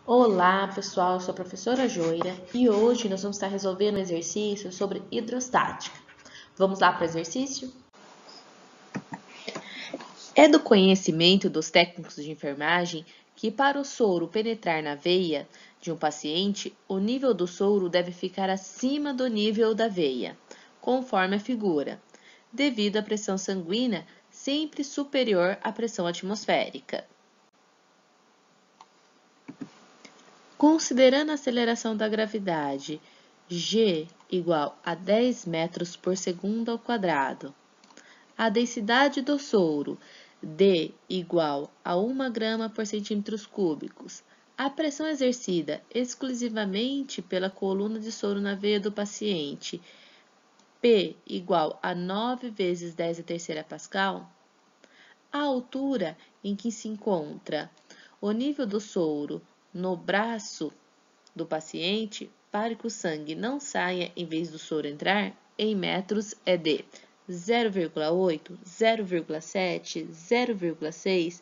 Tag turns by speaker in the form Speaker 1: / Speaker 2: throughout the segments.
Speaker 1: Olá, pessoal, eu sou a professora Joira e hoje nós vamos estar resolvendo um exercício sobre hidrostática. Vamos lá para o exercício? É do conhecimento dos técnicos de enfermagem que para o soro penetrar na veia de um paciente, o nível do soro deve ficar acima do nível da veia, conforme a figura, devido à pressão sanguínea sempre superior à pressão atmosférica. Considerando a aceleração da gravidade g igual a 10 metros por segundo ao quadrado, a densidade do soro d igual a 1 grama por centímetros cúbicos, a pressão exercida exclusivamente pela coluna de soro na veia do paciente, P igual a 9 vezes 10 a terceira Pascal, a altura em que se encontra o nível do soro no braço do paciente para que o sangue não saia em vez do soro entrar, em metros é de 0,8, 0,7, 0,6,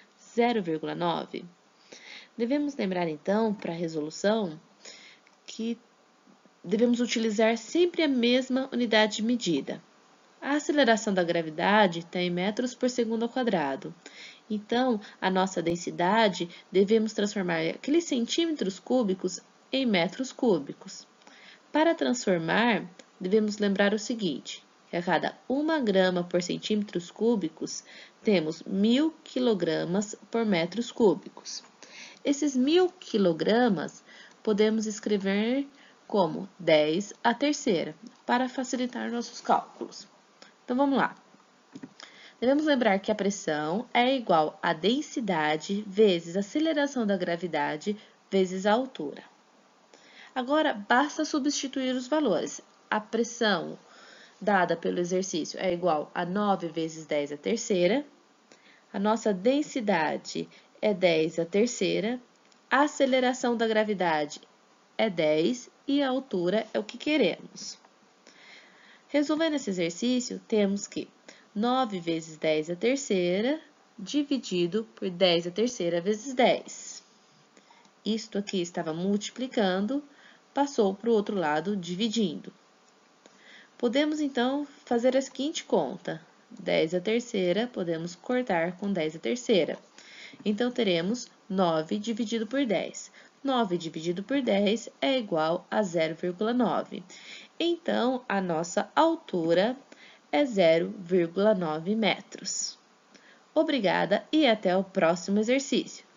Speaker 1: 0,9. Devemos lembrar então, para a resolução, que devemos utilizar sempre a mesma unidade de medida. A aceleração da gravidade está em metros por segundo ao quadrado. Então, a nossa densidade devemos transformar aqueles centímetros cúbicos em metros cúbicos. Para transformar, devemos lembrar o seguinte, que a cada 1 grama por centímetros cúbicos, temos 1000 quilogramas por metros cúbicos. Esses 1000 quilogramas podemos escrever como 10 a terceira, para facilitar nossos cálculos. Então, vamos lá. Devemos lembrar que a pressão é igual à densidade vezes a aceleração da gravidade vezes a altura. Agora, basta substituir os valores. A pressão dada pelo exercício é igual a 9 vezes 10 a terceira. A nossa densidade é 10 a terceira. A aceleração da gravidade é 10 e a altura é o que queremos. Resolvendo esse exercício, temos que 9 vezes 10 a terceira dividido por 10 a terceira vezes 10. Isto aqui estava multiplicando, passou para o outro lado dividindo. Podemos, então, fazer a seguinte conta. 10 a terceira, podemos cortar com 10 a terceira. Então, teremos 9 dividido por 10. 9 dividido por 10 é igual a 0,9. Então, a nossa altura é 0,9 metros. Obrigada e até o próximo exercício.